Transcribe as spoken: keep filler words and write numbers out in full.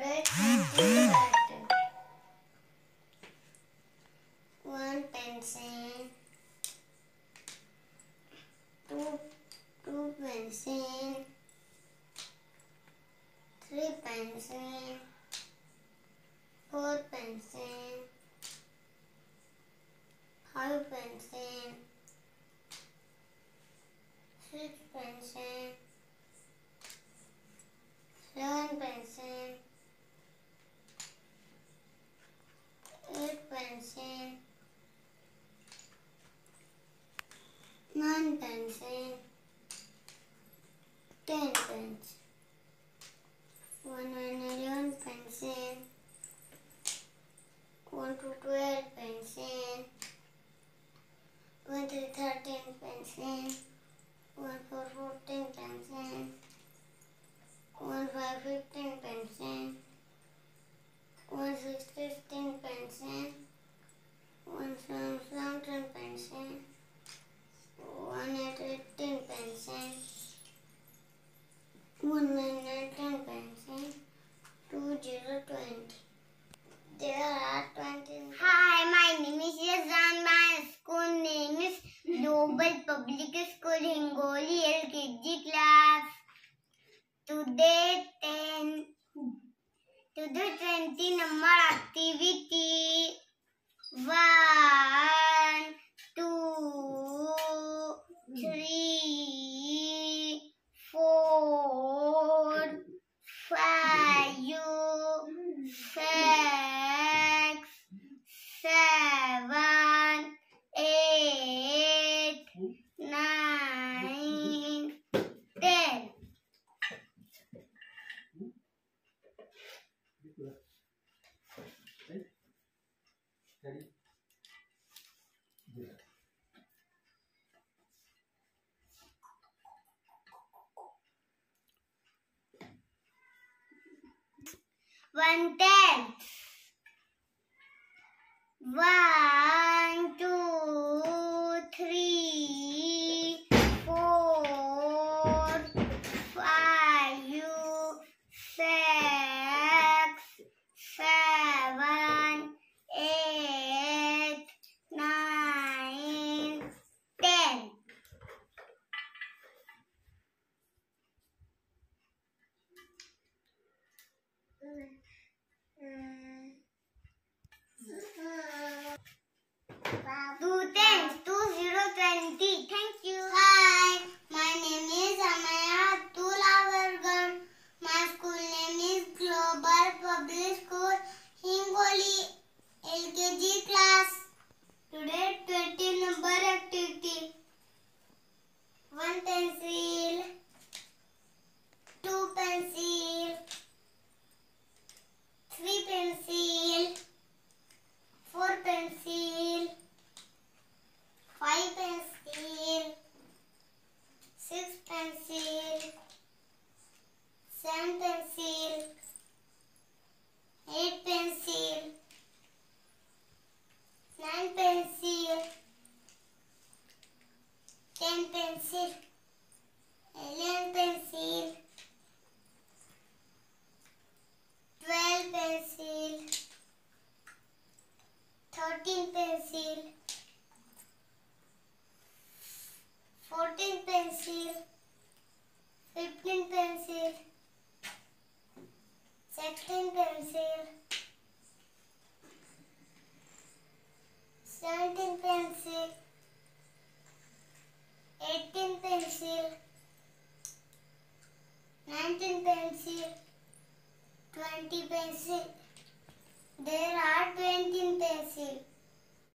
Today twenty pattern. One pencil. Two two pencil. Three pencil. Four pencil. Five pencil. Six pencil. Seven pencil. Eight pencil. Nine pencil. Ten pencil. One and eleven pencil. One to twelve pencil. One to thirteen pencil. One for fourteen pencil. One five fifteen pencil. One six fifteen pencil. One seven seventeen pencil. One eight eighteen pencil. One nine nineteen pencil. Two zero twenty. There are twenty. Hi, my name is Yazan. My school name is Global Public School Hingoli L K G class. Today ten. Today twenty number activity. One, two, three, four, five, six, seven, eight, nine, ten. One tenth. One, two, three, four, five, six, seven, eight, nine, ten. Two tens, two zero twenty. Thank you. Hi, my name is Amaya Tulavargan. My school name is Global Public School Hingoli L K G class. Today twenty number activity. One pencil. Two pencil. Three pencil. Four pencil. Five pencil. Six pencil. Seven pencil. Eight pencil. Nine pencil. Ten pencil. Eleven pencil. Twelve pencil. Thirteen pencil. Fourteen pencil. Fifteen pencil. Sixteen pencil. Seventeen pencil. Eighteen pencil. Nineteen pencil. Twenty pencil. There are twenty pencil.